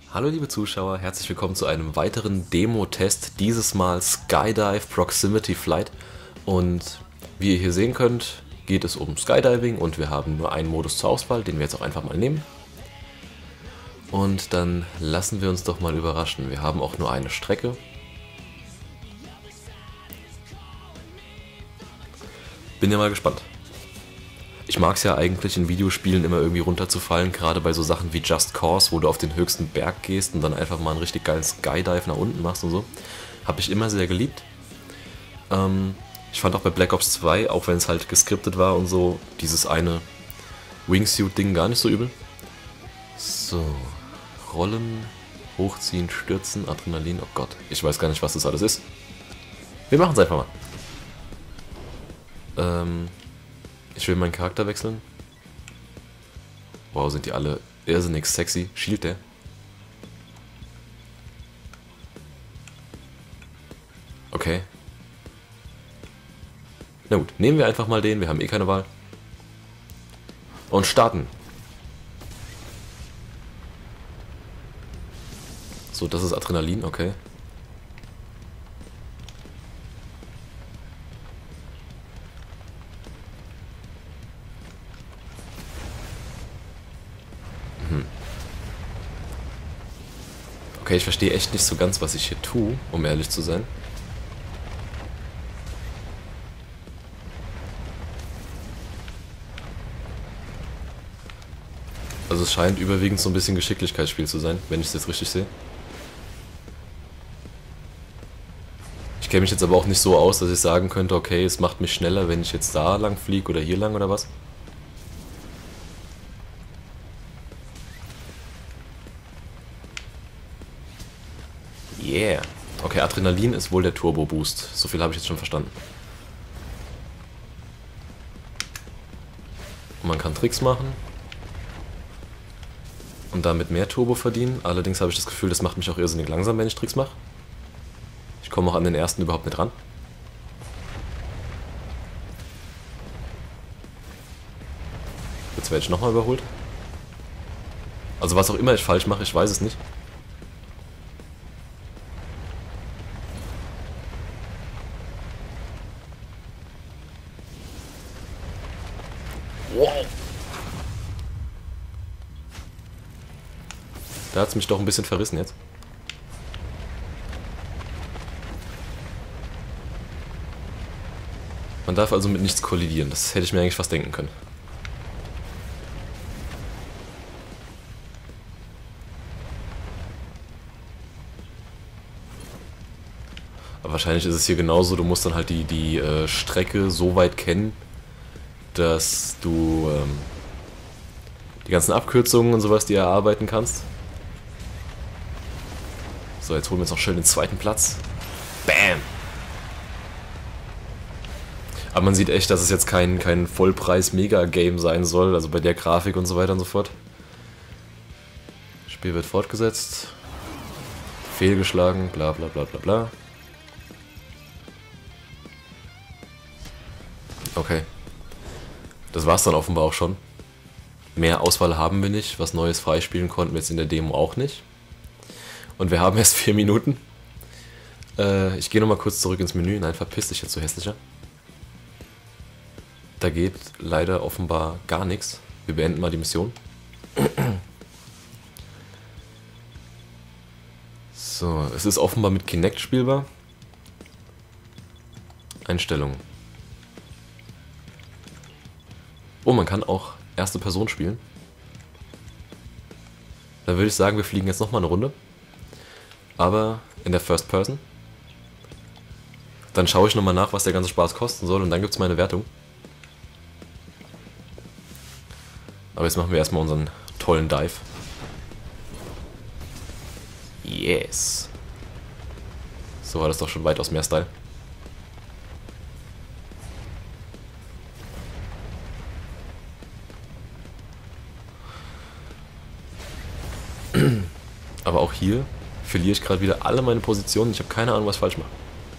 Hallo liebe Zuschauer, herzlich willkommen zu einem weiteren Demo-Test, dieses Mal Skydive Proximity Flight. Und wie ihr hier sehen könnt, geht es um Skydiving und wir haben nur einen Modus zur Auswahl, den wir jetzt auch einfach mal nehmen. Und dann lassen wir uns doch mal überraschen, wir haben auch nur eine Strecke. Bin ja mal gespannt. Ich mag es ja eigentlich in Videospielen immer irgendwie runterzufallen, gerade bei so Sachen wie Just Cause, wo du auf den höchsten Berg gehst und dann einfach mal einen richtig geilen Skydive nach unten machst und so. Habe ich immer sehr geliebt. Ich fand auch bei Black Ops 2, auch wenn es halt geskriptet war und so, dieses eine Wingsuit-Ding gar nicht so übel. So, rollen, hochziehen, stürzen, Adrenalin, oh Gott, ich weiß gar nicht, was das alles ist. Wir machen es einfach mal. Ich will meinen Charakter wechseln. Wow, sind die alle irrsinnig sexy. Schielt der? Okay. Na gut, nehmen wir einfach mal den, wir haben eh keine Wahl. Und starten. So, das ist Adrenalin, okay. Okay, ich verstehe echt nicht so ganz, was ich hier tue, um ehrlich zu sein. Also es scheint überwiegend so ein bisschen Geschicklichkeitsspiel zu sein, wenn ich es jetzt richtig sehe. Ich kenne mich jetzt aber auch nicht so aus, dass ich sagen könnte, okay, es macht mich schneller, wenn ich jetzt da lang fliege oder hier lang oder was. Yeah. Okay, Adrenalin ist wohl der Turbo-Boost. So viel habe ich jetzt schon verstanden. Und man kann Tricks machen. Und damit mehr Turbo verdienen. Allerdings habe ich das Gefühl, das macht mich auch irrsinnig langsam, wenn ich Tricks mache. Ich komme auch an den ersten überhaupt nicht ran. Jetzt werde ich nochmal überholt. Also was auch immer ich falsch mache, ich weiß es nicht. Wow. Da hat es mich doch ein bisschen verrissen jetzt. Man darf also mit nichts kollidieren. Das hätte ich mir eigentlich fast denken können. Aber wahrscheinlich ist es hier genauso. Du musst dann halt die Strecke so weit kennen, dass du die ganzen Abkürzungen und sowas dir erarbeiten kannst. So, jetzt holen wir uns noch schön den zweiten Platz. Bam! Aber man sieht echt, dass es jetzt kein Vollpreis-Mega-Game sein soll, also bei der Grafik und so weiter und so fort. Spiel wird fortgesetzt. Fehlgeschlagen, bla bla bla bla bla. Okay. Das war's dann offenbar auch schon. Mehr Auswahl haben wir nicht, was Neues freispielen konnten wir jetzt in der Demo auch nicht. Und wir haben erst 4 Minuten. Ich gehe nochmal kurz zurück ins Menü. Nein, verpiss dich jetzt, so hässlicher. Da geht leider offenbar gar nichts. Wir beenden mal die Mission. So, es ist offenbar mit Kinect spielbar. Einstellungen. Oh, man kann auch erste Person spielen. Dann würde ich sagen, wir fliegen jetzt nochmal eine Runde. Aber in der First Person. Dann schaue ich nochmal nach, was der ganze Spaß kosten soll und dann gibt es meine Wertung. Aber jetzt machen wir erstmal unseren tollen Dive. Yes. So war das doch schon weitaus mehr Style. Aber auch hier verliere ich gerade wieder alle meine Positionen. Ich habe keine Ahnung, was ich falsch mache.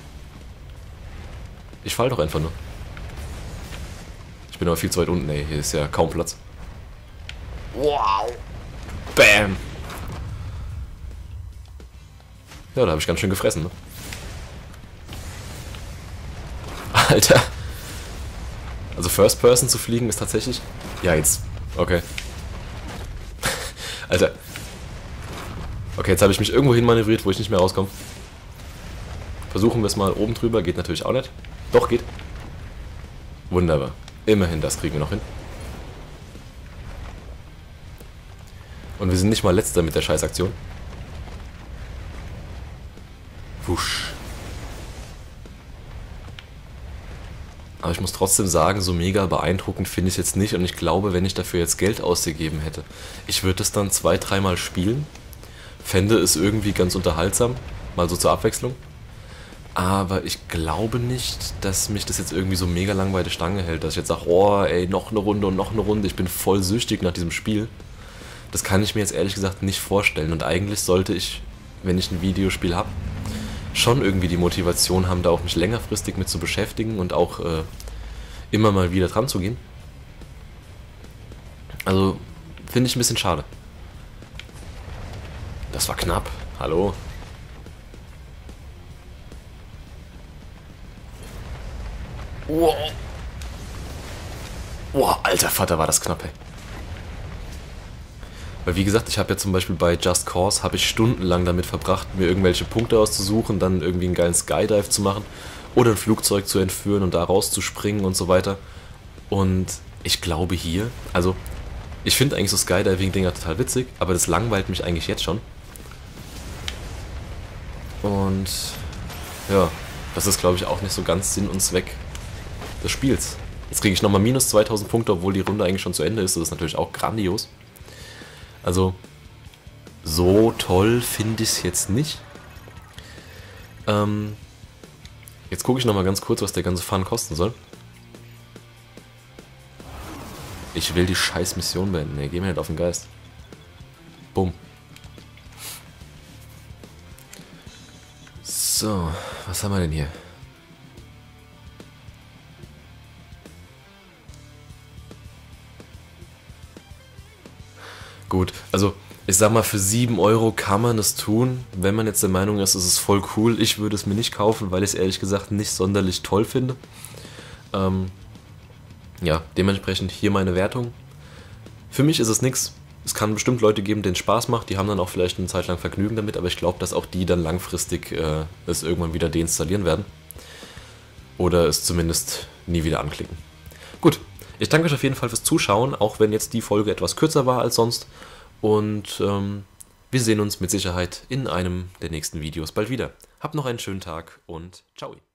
Ich falle doch einfach nur. Ich bin aber viel zu weit unten, ey. Hier ist ja kaum Platz. Wow. Bam. Ja, da habe ich ganz schön gefressen, ne? Alter. Also First Person zu fliegen ist tatsächlich... Ja, jetzt... Okay. Alter. Okay, jetzt habe ich mich irgendwo hin manövriert, wo ich nicht mehr rauskomme. Versuchen wir es mal oben drüber. Geht natürlich auch nicht. Doch, geht. Wunderbar. Immerhin, das kriegen wir noch hin. Und wir sind nicht mal Letzter mit der Scheißaktion. Wusch. Aber ich muss trotzdem sagen, so mega beeindruckend finde ich es jetzt nicht. Und ich glaube, wenn ich dafür jetzt Geld ausgegeben hätte, ich würde es dann 2-3 Mal spielen. Fände es irgendwie ganz unterhaltsam. Mal so zur Abwechslung. Aber ich glaube nicht, dass mich das jetzt irgendwie so mega lang bei der Stange hält. Dass ich jetzt sage, oh ey, noch eine Runde und noch eine Runde. Ich bin voll süchtig nach diesem Spiel. Das kann ich mir jetzt ehrlich gesagt nicht vorstellen. Und eigentlich sollte ich, wenn ich ein Videospiel habe, schon irgendwie die Motivation haben, da auch mich längerfristig mit zu beschäftigen und auch immer mal wieder dran zu gehen. Also, finde ich ein bisschen schade. Das war knapp. Hallo? Wow. Wow, alter Vater, war das knapp, ey. Weil wie gesagt, ich habe ja zum Beispiel bei Just Cause, habe ich stundenlang damit verbracht, mir irgendwelche Punkte auszusuchen, dann irgendwie einen geilen Skydive zu machen oder ein Flugzeug zu entführen und da rauszuspringen und so weiter. Und ich glaube hier, also ich finde eigentlich so Skydiving-Dinger total witzig, aber das langweilt mich eigentlich jetzt schon. Und ja, das ist glaube ich auch nicht so ganz Sinn und Zweck des Spiels. Jetzt kriege ich nochmal minus 2000 Punkte, obwohl die Runde eigentlich schon zu Ende ist. Das ist natürlich auch grandios. Also, so toll finde ich es jetzt nicht. Jetzt gucke ich nochmal ganz kurz, was der ganze Fun kosten soll. Ich will die scheiß Mission beenden. Ne, geh mir nicht auf den Geist. Bumm. So, was haben wir denn hier? Gut, also ich sag mal, für 7 Euro kann man es tun, wenn man jetzt der Meinung ist, es ist voll cool. Ich würde es mir nicht kaufen, weil ich es ehrlich gesagt nicht sonderlich toll finde. Ja, dementsprechend hier meine Wertung. Für mich ist es nix. Es kann bestimmt Leute geben, denen es Spaß macht, die haben dann auch vielleicht eine Zeit lang Vergnügen damit, aber ich glaube, dass auch die dann langfristig es irgendwann wieder deinstallieren werden. Oder es zumindest nie wieder anklicken. Gut, ich danke euch auf jeden Fall fürs Zuschauen, auch wenn jetzt die Folge etwas kürzer war als sonst. Und wir sehen uns mit Sicherheit in einem der nächsten Videos bald wieder. Habt noch einen schönen Tag und ciao.